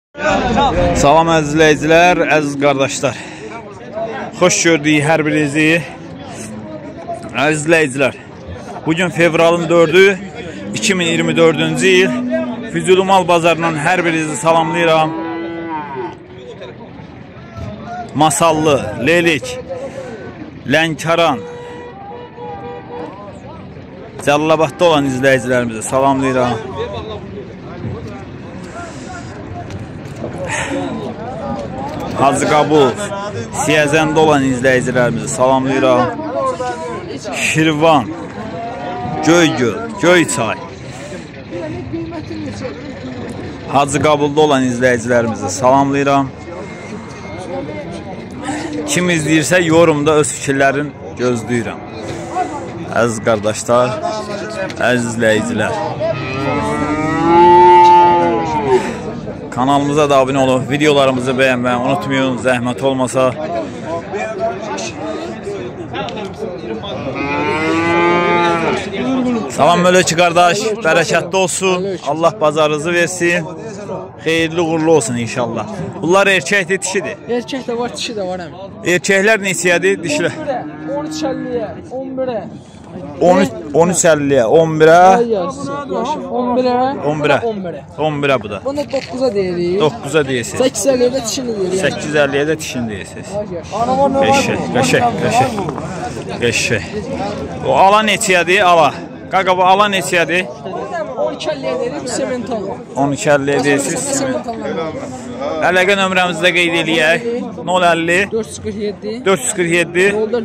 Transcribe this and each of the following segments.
Salam əziz izləyicilər, əziz qardaşlar. Xoş gördük hər birinizi. Əziz izləyicilər, bugün fevralın 4-ü 2024-cü il. Füzuli Mal Bazarından hər birinizi salamlayıram. Masallı, Lelik, Lənkəran, Cəllabadda olan izləyicilərimizi salamlayıram. Hacı Qabul, Siyəzəndə olan izləyicilərimizi salamlayıram. Şirvan, Göygöl, Göyçay, Hacı Qabulda olan izləyicilərimizi salamlayıram. Kim izləyirsə yorumda öz fikirlərini gözləyirəm. Əziz qardaşlar, əziz izləyicilər. Kanalımıza da abunə olun, videolarımızı bəyənməyi unutmayın, zəhmət olmasa. Salam möleki qardaş, bərəkətli olsun, Allah bazarınızı versin, xeyirli uğurlu olsun inşallah. Bunlar erkəkdir, dişidir? Erkək də var, dişi də var həmin. Erkəklər neçəyədir, dişilər? 13.50-yə, 11-ə. 13.50-yə, 11-ə. 11-ə bu da. Bunu 9-a deyirik. 9-a deyirsiniz. 8.50-yə də dişini deyirik. 8.50-yə də dişini deyirsiniz. Qəşək. O ala neçəyədir, ala? Qaqa bu ala neçəyədir? 12.50-yə deyirik, semental. 12.50-yə deyirsiniz. Əlaqə nömrəmizi də qeyd eləyək. 050 447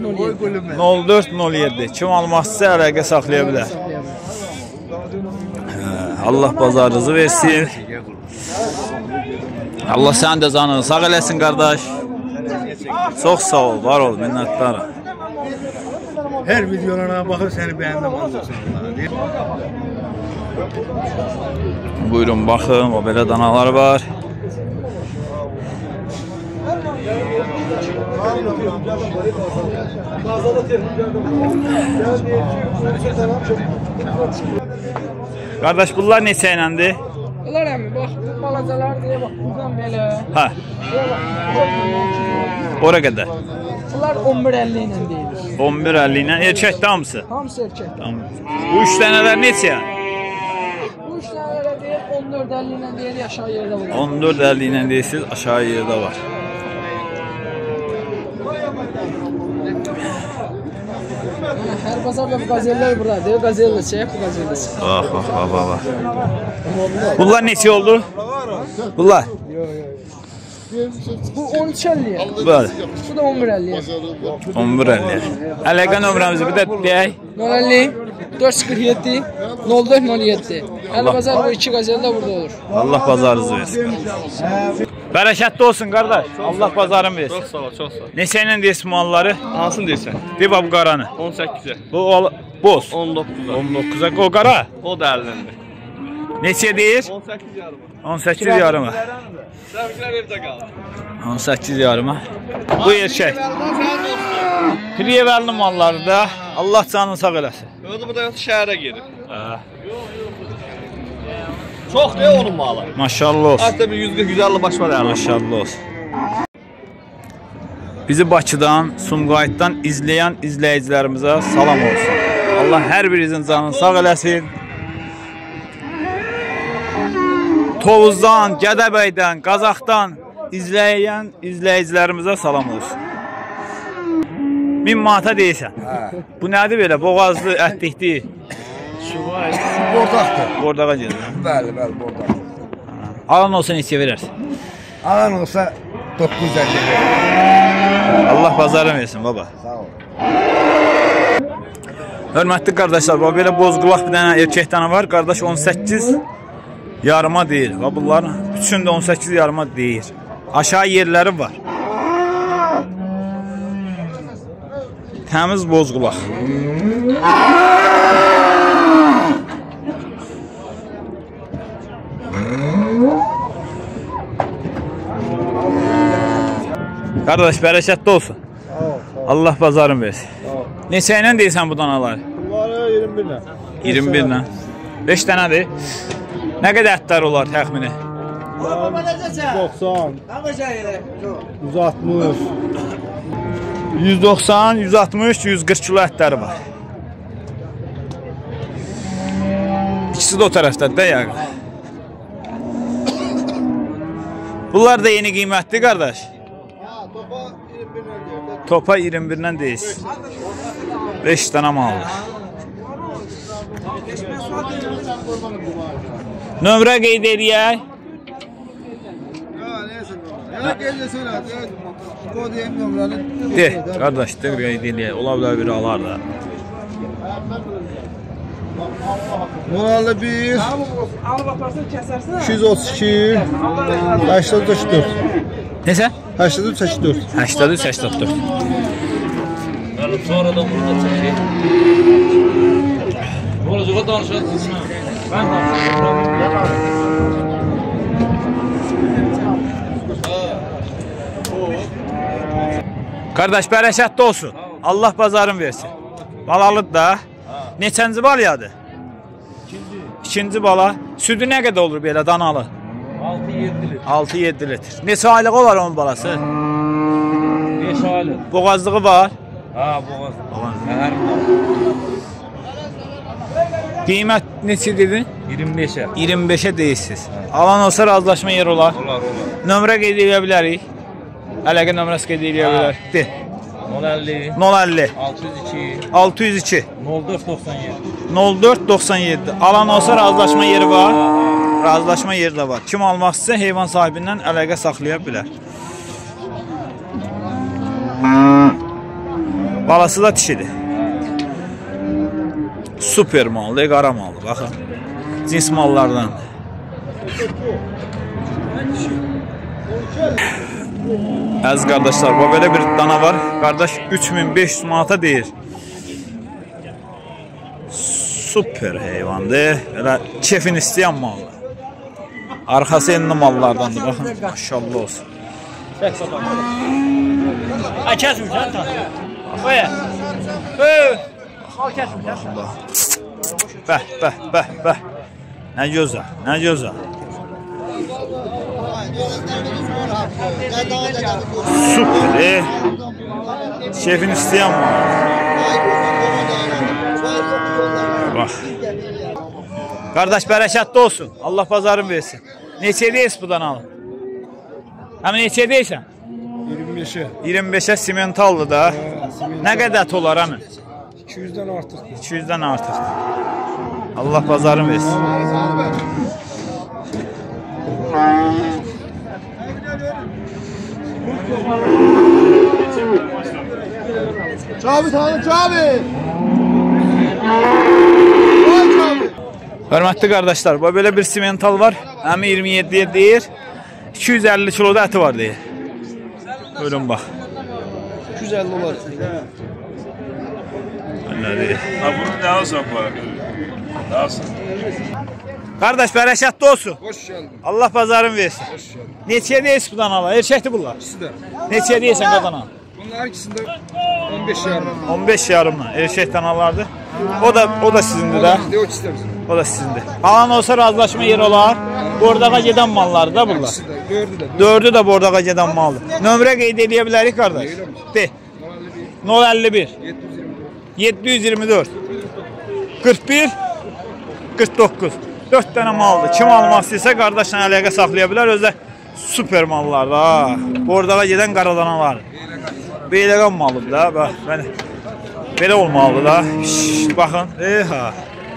0407. Kim almazsa əlaqə saxlaya bilər. Allah bazarınızı versin. Allah sənin də canını sağ eləsin qardaş. Çox sağ ol, var ol, minnətdarım. Hər videolarına baxır, səni bəyəndim. Buyurun baxın, o belə danalar var. Qardaş bunlar neçə iləndir? Bunlar əmi, bax, balacalar deyə bax, buradan belə. Hə. Ora qədər? Bunlar 11.50 ilə deyilir. 11.50 ilə, erkəkdə hamısı? Hamısı erkək. Bu üç dənələr neçə? Bu üç dənələrə deyir, 14.50 ilə deyir, aşağı yerdə var. 14.50 ilə deyirsiniz, aşağı yerdə var. Hər bazarda bu qazellər buradadır. Qazellə çək, bu qazellə çək. Bax. Bunlar neçə oldu? Bunlar? Bu 13.50'ye. Böyle. Bu da 11.50'ye. 11.50'ye. Əlaqə nömrəmizi bir də deyək. 050 447 0407. Hələ bazar bu iki qazel də burada olur. Allah bazarınızı versin. Bərəkətli olsun qardaş. Allah bazarını versin. Çox sağ ol, çox sağ ol. Neçə ilə deyirsən malları? Hansını deyirsən? Deyib bu qaranı. 18'e. Bu boz. 19'a. 19'a. O qara? O da 50'inde. Neçə deyir? 18 yarıma. 18 yarıma. Səvkilər evdə qaldı. 18 yarıma. Bu erkək. Priyevəlli malları da Allah canını sağ eləsin. Öldü bu da şəhərə gedir. Çox ne onun malı? Maşallah olsun. Hatta bir 140-150 baş var yani. Maşallah olsun. Bizi Bakıdan, Sumqayıtdan izləyən izləyicilərimizə salam olsun. Allah hər birinizin canını sağ eləsin. Tovuzdan, Gədəbəydən, Qazaxdan izləyən izləyicilərimizə salam olsun. 1000 manata deyirsən. Bu nədir belə? Boğazlı, ətlikdir. Bordaqdır. Bordağa gedir. Bəli, bordaq. Alan olsa neçə verərsən? Alan olsa 950. Allah bazarını versin baba. Sağ ol. Hörmətli qardaşlar, belə bozqulaq bir dənə erkək dana var. Qardaş 18 yarıma deyir. Bunların üçün də 18 yarıma deyir. Aşağı yerləri var. Təmiz bozqulaq. Qardaş bərəkətli olsun. Allah bazarını versin. Neçə ilə deyirsən bu danaları? Bunları 21 ilə. 21 ilə. 5 dənədir. Nə qədər ətlər olar təxmini? 90, 160. 190, 160, 140 kilo ətləri var. İkisi də o tərəfdədir də yəqin. Bunlar da yeni qiymətli qardaş. Topa 21-dən deyilsin. 5 dənə maldır. Nömrə qeyd edəyək. De, qardaş, de qeyd edəyək. Ola bilər biri alar da. 151 232 84. Nesə? 83 84. 83, 84. Sonra da burada çəkək. Olacağa danışarsınız. Ben Qardaş, bərəkətli olsun. Allah bazarın versin. Balalıdır da. Neçənci bal yadı? İkinci bala. Südü nə qədər olur belə danalı? 6-7 litr. Neçə aylıq olar onun balası? 5 aylıq. Boğazlığı var. Ha, boğaz. Qiymət neçə dedin? 25'e. 25'e deyirsiniz. Alan olsa razılaşma yer olar. Olar. Nömrə qeyd edə bilərik. Əlaqə nömrəsi qeyd edə bilər. De. 050 050 602 602 0497. 0497. Alan olsa razılaşma yeri var. Razılaşma yeri də var. Kim almaq istəsə heyvan sahibindən əlaqə saxlaya bilər. Balası da dişidir. Super maldır, qara maldır. Baxın. Cins mallardan. Əziz qardaşlar, bu belə bir dana var. Qardaş 3500 manata deyir. Super heyvandır. Elə kefin istəyən maldır. Arxası enli mallardandır. Baxın, maşallah olsun. Ay kəsmirsən ta. Oya. Al kəsmirsən. Bəh. Nə gözəl, nə gözəl. Super. Şefin istəyən var. Bax. Qardaş, bərəkətli olsun. Allah bazarın versin. Neçə deyiz bu danalı? Həmin neçə deyirsən? 25'e. 25'e simentallı da. Nə qədər ət olar həmin? 200'den artık. 200'dən artıq. Allah bazarın versin. Çabi. Hörmətli qardaşlar, bu belə bir simental var. Həmi 27'ye deyir. 250 kiloda əti var deyir. Buyurun bax. 250 olar. Öyle deyir. Ha bunu ne alsam para? Ne alsam? Qardaş, bərəkətli olsun. Hoş geldin. Allah bazarın versin. Neçəyə deyirsən bu danalar? Erkəkdir bunlar. İkisi de. Neçəyə deyirsən qadana? Bunlar ikisinde 15 yarım. 15 yarımla erkək danalardır. O da sizindir də. Bizde o ikisi de bizim. O da sizindir. Alan olsa razılaşma yeri olar. Bordağa gedən mallardır da bunlar. İkisi de. Dördü de. Dördü də bordağa gedən maldır. Nömrə qeyd edə bilərik qardaş. De. 051 724 41 49. 4 dənə maldır. Kim almaq istəyirsə qardaşla əlaqə saxlaya bilər. Özdə super mallardır ha. Bordağa gedən qaradanalar. Beyləqan malıdır da. Bax, belə olmalıdır da. Baxın. Ha.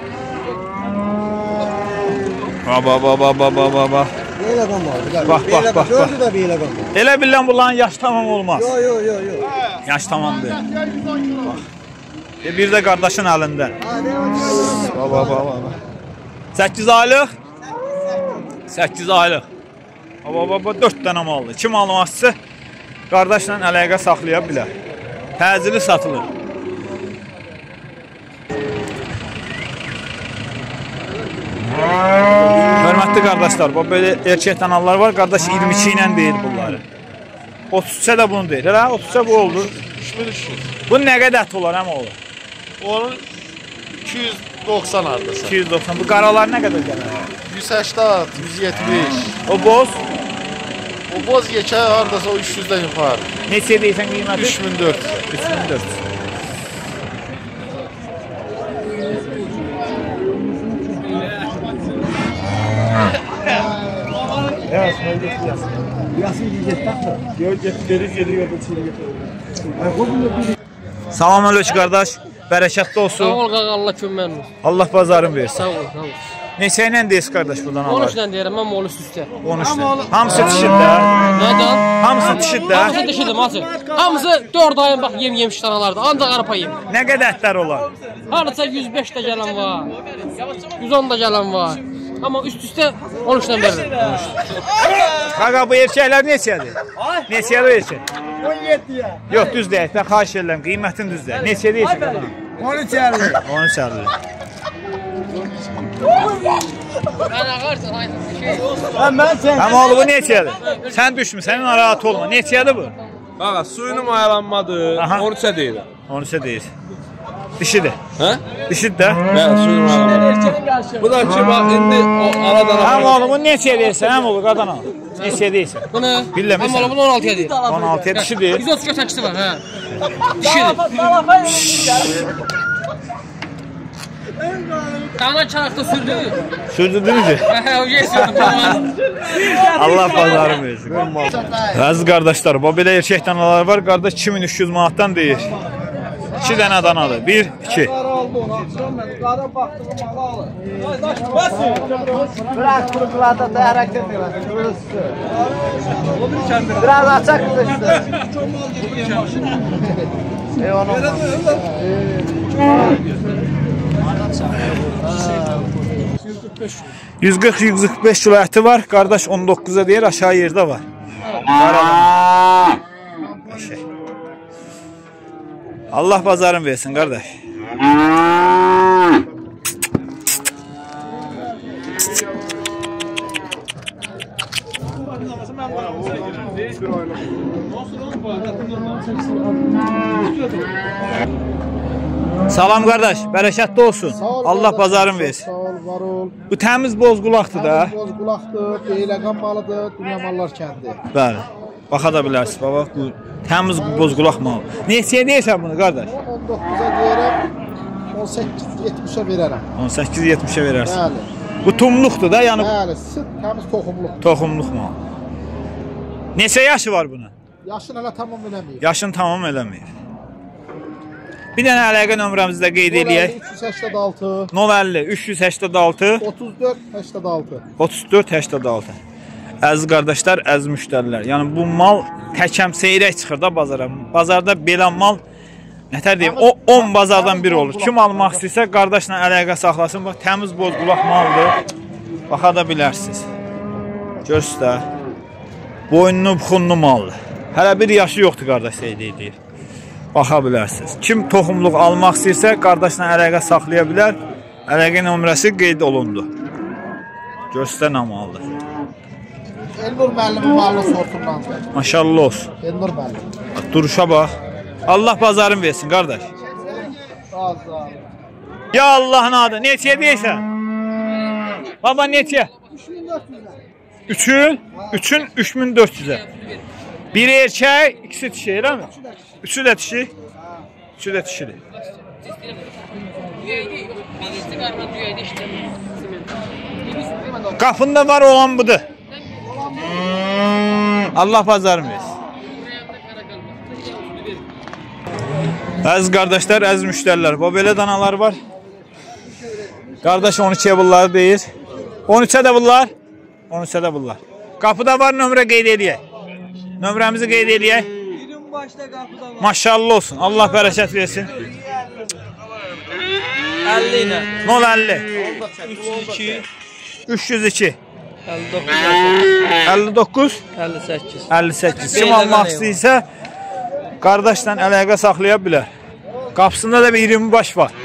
Bax. Beylegan var. Bax. Dördü de beylegan var. Elə bilən bunların yaşı tamam olmaz. Yo. Yaş tamamdır. Bax. Bir də qardaşın əlində. Bax. 8 aylıq. 8 aylıq. Bax, 4 dənə maldır. Kim almaq istəyirsə qardaşla əlaqə saxlaya bilər. Təcili satılır. Hörmətli qardaşlar, bu belə erkək danalar var. Qardaş 22 ilə deyil bunları. 33'e də bunu deyil. Elə 33'e bu oldu. Bu nə qədər ət olar həm olur? Onun 290 ardası. 290. Bu qaralar nə qədər gəlir? 180, 170. O boz O boz geçer hardasa o 300'den yukarı. neçə deyirsən qiyməti? 3400. 3400. Salam aleyküm qardaş. Bərəkətli olsun. Sağ ol qaqa, Allah köməyən olsun. Allah bazarın versin. Sağ ol, sağ ol. Neçə ilə deyiz qardaş buradan alır? 13 ilə deyirəm, mən molus üstə. 13 ilə. Hamısı dişində. Nədən? Hamısı dişində. Hamısı dişidir, masın. Hamısı 4 ayın bax yem yemiş danalardır, ancaq arpa yem. Nə qədər ətlər olar? Hardasa 105 də gələn var, 110 da gələn var. Amma üst-üstə 13 ilə verirəm. Qaqa bu erkəklər neçədir? Neçədir erkək? 17-yə. Yox, düz deyək. Mən xahiş edirəm, qiymətin düz deyək. Neçə deyirsən qaqa? 13.50. 13.50. Mən ağarsan, aynen. Amma oğlu bu neçədir? Sən düşmü, sənin narahat olma. Neçədir bu? Qaqa, suyunu mayalanmadı. Aha. 13'e deyirəm. 13'e deyir. Dişidir. Hə? Dişidir də. Bəli, suyunu mayalanmadı. Bu da ki, bax, indi o aradan Amma oğlu bu neçə deyirsən, həm oğlu qadana? Neçə deyirsən? Bunu, Billəmirsən. amma bunu 16'ya deyir. 16'ya dişidir. 130 götəkisi var, hə. Dişidir. Dana çaraqda sürdü. Sürdürdünüz mü? Hə, o yesiyordu. Allah bazarı versin. Əziz qardaşlar, bu belə erkək danalar var. Qardaş 2300 manatdan deyir. 2 dənə danadır. 1, 2. Bırak kurucularda da hareket ediyorlar. Biraz açak işte. Eyvallah. 140-145 kilo əti var. Qardaş 19'a deyir, aşağı yerdə var. Allah bazarın versin qardaş. Salam qardaş, bərəkətli olsun. Allah bazarın versin. Sağ ol, var ol. Bu təmiz bozqulaqdır da. Bozqulaqdır, Beyləqan malıdır, Dünya Mallar kəndi. Bəli. Baxa da bilərsiniz, baba. Bu təmiz bozqulaq malı. Neçəyə deyirsən bunu qardaş? 19'a deyirəm, 18-70'e verərəm. 18-70'ə verərsən. Bəli. Bu tumluqdur da, yəni Bəli, süt təmiz toxumluq. toxumluq malı. Neçə yaşı var bunun? Yaşını hələ tamam eləməyib. Yaşını tamam eləməyib. Bir dənə əlaqə nömrəmizi də qeyd eləyək. 386 050 386 34 86. 34 86. Əziz qardaşlar, əziz müştərilər. Yəni bu mal təkəm seyrək çıxır da bazara. Bazarda belə mal nətər deyim, o 10 bazardan biri olur. Kim almaq istəyirsə qardaşla əlaqə saxlasın. Bax təmiz bozqulaq maldır. Baxa da bilərsiniz. Göstər. Boynlu, buxunlu maldır. Hələ bir yaşı yoxdur qardaş deyir. Baxa bilərsiniz. Kim toxumluq almaq istəyirsə qardaşla əlaqə saxlaya bilər. Əlaqə nömrəsi qeyd olundu. Göstər nə maldır. Elnur müəllimin mallı sortundandır. Maşallah olsun. Elnur müəllim. Duruşa bax. Allah bazarın versin qardaş. Bazar. Ya Allah'ın adı. Neçəyə deyirsən? Baba neçə? 3'ün 3400'e. Biri erkək, ikisi dişi, elə mi? Üçü də dişi. Üçü də dişidir. Qapında var olan budur. Allah bazarın versin. Əziz qardaşlar, əziz müştərilər, bu belə danalar var. Qardaş 12'ye bunları deyir. 13'e də bunlar. 13'e də bunlar. Qapıda var, nömrə qeyd eləyək. Nömrəmizi qeyd eləyək. Maşallah olsun. Allah bərəkət versin. 50 ilə. 050 302 302 59 58. 58. Kim almaq istəyirsə qardaşla əlaqə saxlaya bilər. Qapısında da bir 20 baş var.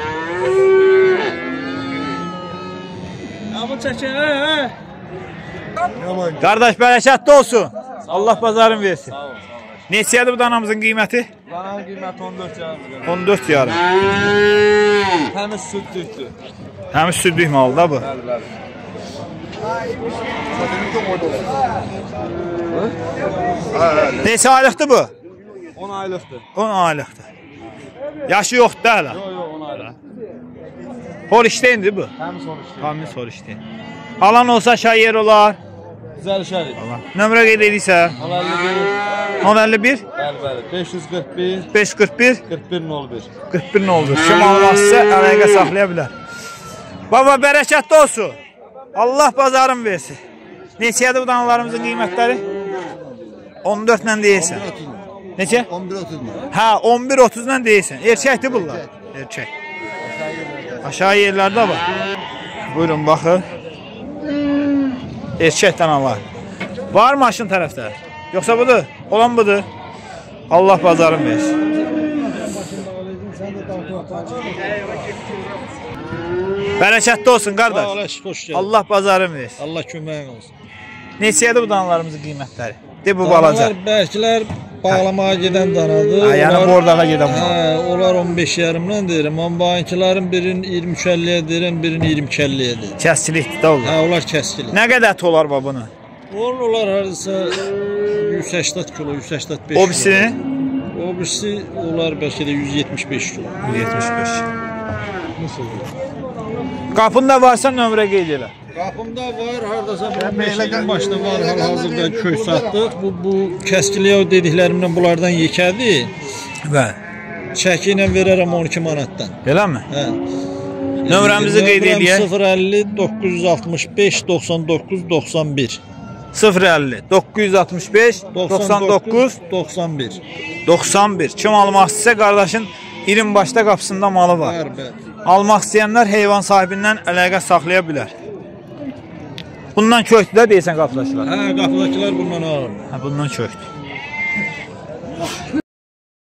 Qardaş bərəkətli olsun. Allah bazarın versin. Neçədir bu danamızın qiyməti? Dananın qiyməti 14 yarım. 14 yarım. Təmiz süddükdür. Təmiz süddük malı da bu. Neçə aylıqdır bu? 10 aylıqdır. 10 aylıqdır. Yaşı yoxdur da hələ. Yox, 10 aylıq. Holsteyndir bu. Təmiz soruşdu. Təmiz Holsteyn. Alan olsa aşağı yer olar. Güzel şərik. Nömrə qeyd edirsə? 1051. 1051 Bəli, bəli. 541 541 4101. 41 oldu. Kim almazsa əlaqə saxlaya bilər. Baba bərəkətli olsun. Allah bazarın versin. Neçədir bu danalarımızın qiymətləri? 14 ilə deyirsən. Neçə? 11.30 mu? Hə, 11.30 ilə deyirsən. Erkəkdir bunlar. Erkək. Aşağı yerlərdə var. Buyurun baxın. Erkək danalar. Var maşın tərəfdə? Yoxsa budur? Olan budur. Allah bazarın versin. Bərəkətli olsun qardaş. Allah bazarın versin. Allah köməyin olsun. Neçədir bu danalarımızın qiymətləri? De bu balaca. Bəlkələr bağlamaya gedən danadır. Ha, yəni bordağa gedən bu. Hə, onlar 15 yarımdan deyirəm. Amma bankların birini 23.50-yə deyirəm, birini 22.50-yə deyirəm. Kəskilikdir də olur. Hə, onlar kəskilir. Nə qədər ət olar bu bunu? Onlar hardasa 180 kilo, 185 kilo. O birisi? O birisi onlar bəlkə də 175 kilo. 175. Qapında varsa nömrə qeyd elə. Qapımda var, hardasa bu 5 ilin başında var, hal-hazırda kök satdıq. Bu kəskiliyə dediklərimdən bunlardan yekədir. Bəli. Çəki ilə verərəm 12 manatdan. Eləmi? Hə. Nömrəmizi qeyd edək. 050 965 99 91. 050 965 99 91. 91. Kim almaq istəsə qardaşın 20 başda qapısında malı var. Almaq istəyənlər heyvan sahibindən əlaqə saxlaya bilər. Bundan kökdür də deyirsən qapıdakılar. Hə, qapıdakılar bundan alır. Hə, bundan kökdür.